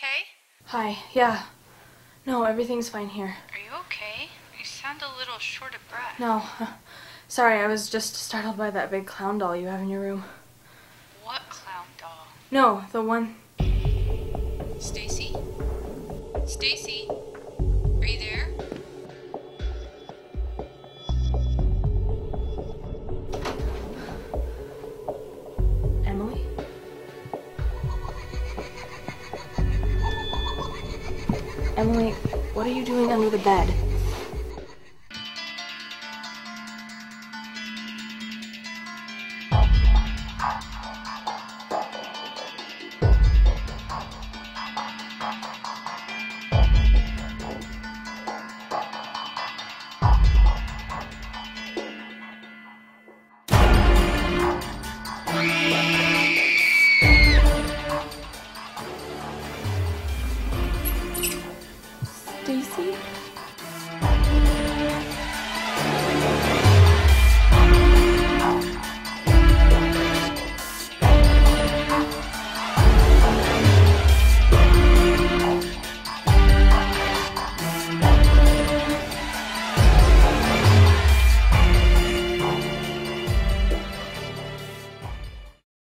okay? Hi, yeah. No, everything's fine here. Are you okay? You sound a little short of breath. No, sorry, I was just startled by that big clown doll you have in your room. What clown doll? No, the one... Stacy? Stacy? Are you there? Emily? Emily, what are you doing under the bed?